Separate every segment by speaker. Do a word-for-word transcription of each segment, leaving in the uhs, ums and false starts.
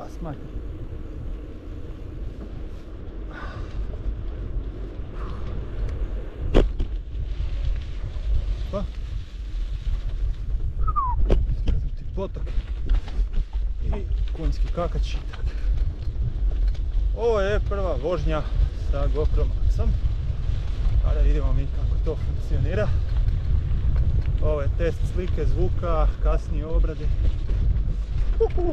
Speaker 1: vas mati. Pa? Smrznuti potok i konjski kakač. Ovo je prva vožnja sa GoPro Maxom. Kada vidimo mi kako to funkcionira. Ovo je test slike, zvuka, kasnije obrade. Uhu.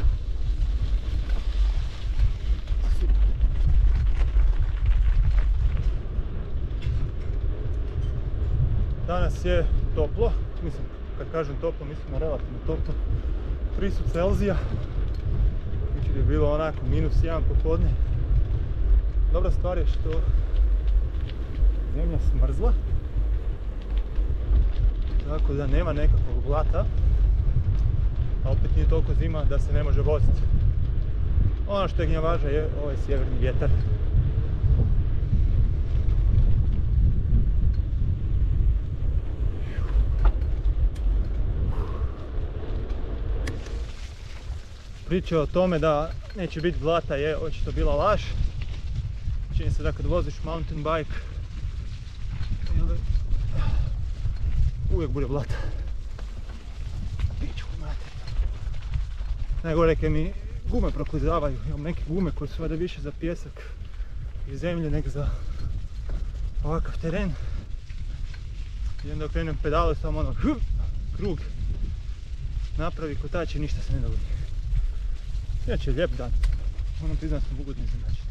Speaker 1: Danas je toplo, mislim, kad kažem toplo, mislim na relativno toplo. tri su Celzija. Jučer je bilo onako minus jedan popodne. Dobra stvar je što zemlja smrzla. Tako da nema nekakvog blata. A opet nije toliko zima da se ne može voziti. Ono što je gnjavaža je ovaj sjeverni vjetar. Priča o tome da neće biti blata je očito bila laž. Čini se da kad voziš mountain bike uvijek bude blata. Pičku mater. Najgore kad mi gume proklizavaju. Imam neke gume koje su vada više za pjesak i zemlju nego za ovakav teren. I onda okrenem pedalu i samo ono krug napravi kotač i ništa se ne dogodi. Inače je lijep dan. Moram priznat sam ugodno iznenađen.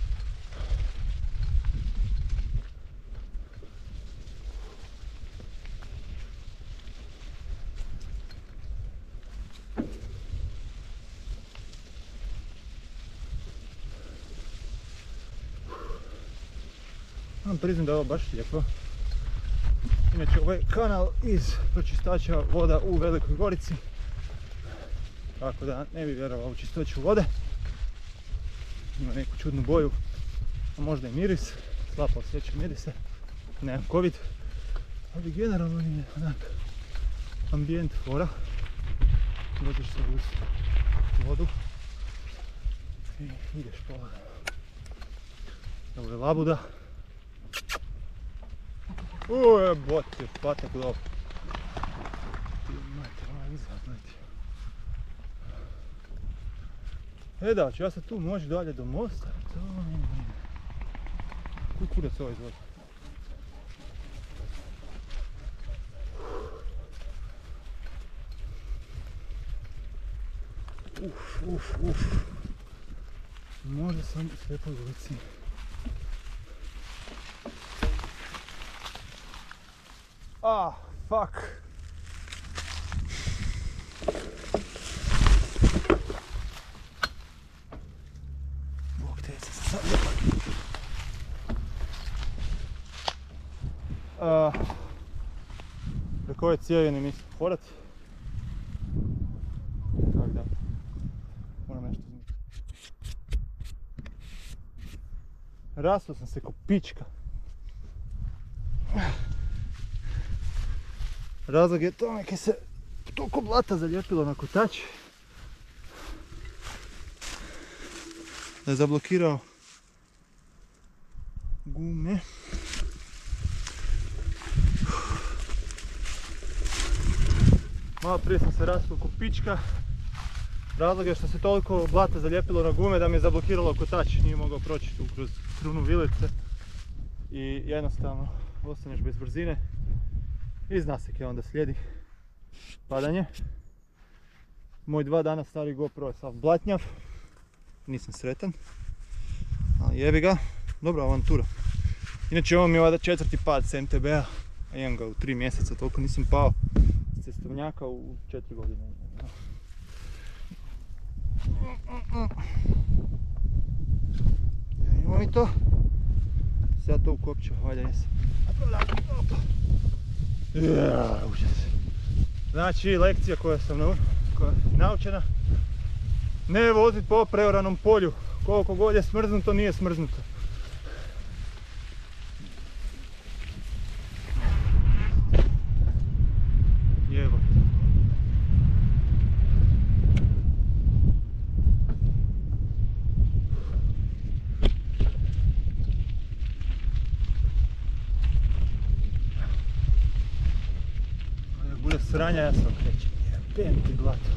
Speaker 1: Moram priznat da je ovo baš lijepo. Inače ovaj kanal iz pročistača voda u Velikoj Gorici. Tako da ne bi vjerovao u čistoću vode. Ima neku čudnu boju, a možda i miris. Slabo osjećam mirise. Nemam covid. Ali generalno je onak ambijent fora. Voziš se uz vodu i ideš polagano. Ovo je labuda. Uuu, jebote, patak lov. E da, ću ja sad tu moći dalje do mosta, to nije. Koji kurac ovaj izvodi? Uf, uf, uf. Možda sam u slijepoj ulici. Ah, fuck. Uh, preko ove cijevi ne mislim hodat. Tako da, moram nešto izmisliti. Rastao sam se ko pička. Razlog je tome kaj se toliko blata zalijepilo na kotač da je zablokirao gume. Malo prije sam se rastao ko pička. Razlog je što se toliko blata zalijepilo na gume da mi je zablokiralo kotač. Nije mogao proći tu kroz krunu vilice. I jednostavno ostaneš bez brzine. I zna se kaj onda slijedi padanje. Moj dva dana stari GoPro je sav blatnjav. Nisam sretan. Ali jebi ga. Dobra avantura. Inače ovo mi je ovdje četvrti pad s M T B-a. A imam ga u tri mjeseca, toliko nisam pao s cestovnjaka u četiri godine. Ja imam i to. Sad to ukopću, valjda jesam. Ja, užas. Znači, lekcija koja sam koja je naučena. Ne vozit po preoranom polju. Koliko god je smrznuto, nije smrznuto. sranja ja se okrećem. Jebem ti blato.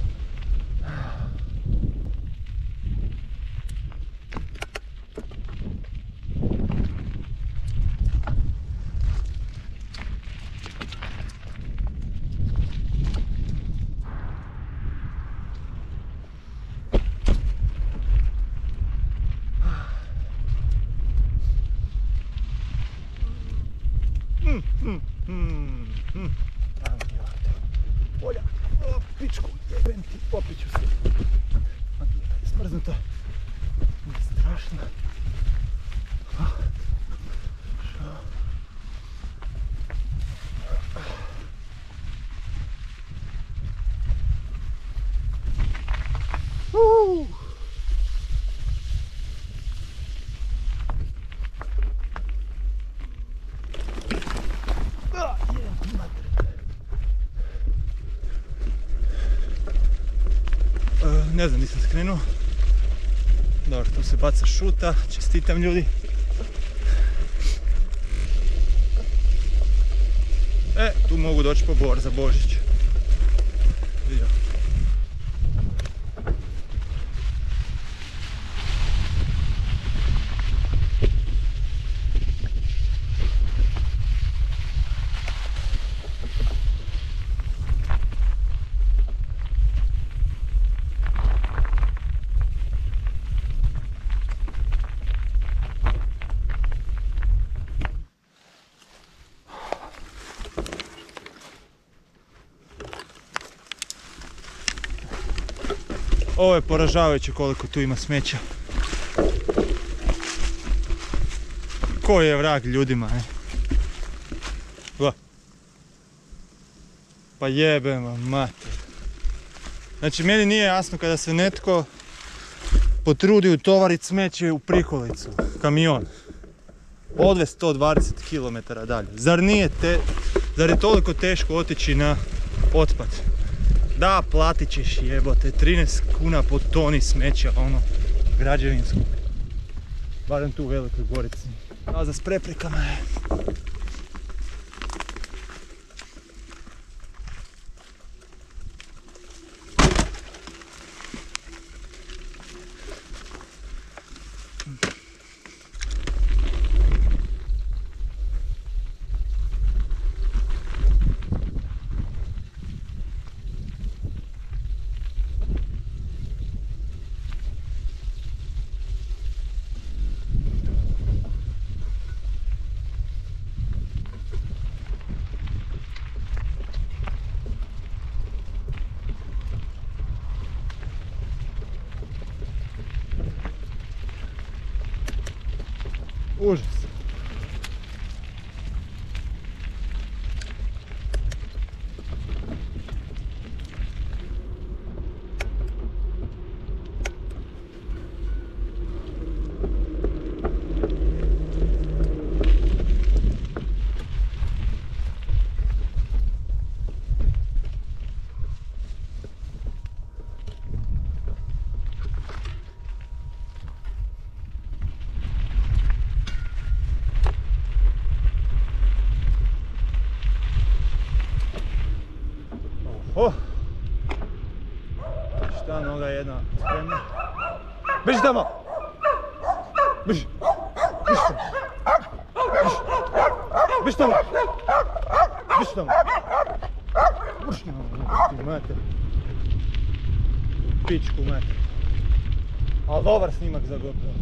Speaker 1: Mm, mm, mm, mm. Polja, o, pičku, jebem ti, popit ću se. Smrznuto. Nije strašno. Uuu. Ne znam, nisam skrenuo. Dobro, tu se baca šuta, čestitam ljudi. E, tu mogu doći po bor za Božić. Vidio. Ovo je poražavajuće koliko tu ima smeća. Ko je vrag ljudima, ne? Gla. Pa jebem vam mater. Znači meni nije jasno kada se netko potrudi utovarit smeće u prikolicu, kamion. Odvez sto dvadeset kilometara dalje. Zar nije te, zar je toliko teško otići na otpad? Da, platit ćeš jebote, trinaest kuna po toni smeća, ono, građevinskog. Barem tu u Velikoj Gorici. A za s preprekama je. Užas. Oh! Šta noga jedna spremna? Beži tamo! Beži! Beži tamo! Beži tamo! Beži tamo! Beži tamo! Ti mater! Pičku mater! Ali dobar snimak za GoPro.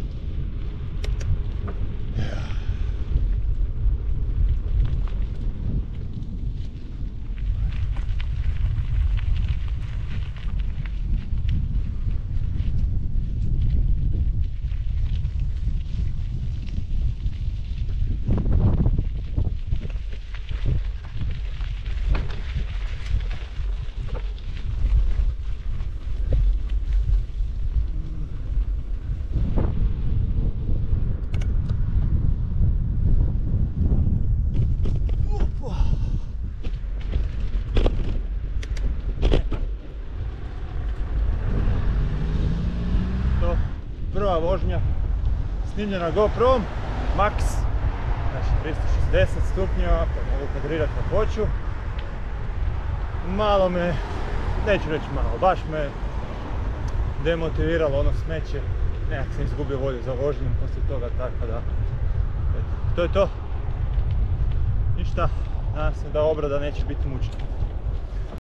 Speaker 1: Prva vožnja snimljena GoProm Max, znači tristo šezdeset stupnjeva, pa mogu kadrirati kakvoću. malo me, neću reći malo, baš me demotiviralo ono smeće. Nekak sam izgubio volju za vožnjom poslije toga, tako da, eto, to je to. Ništa, nadam se da obrada neće biti mučna.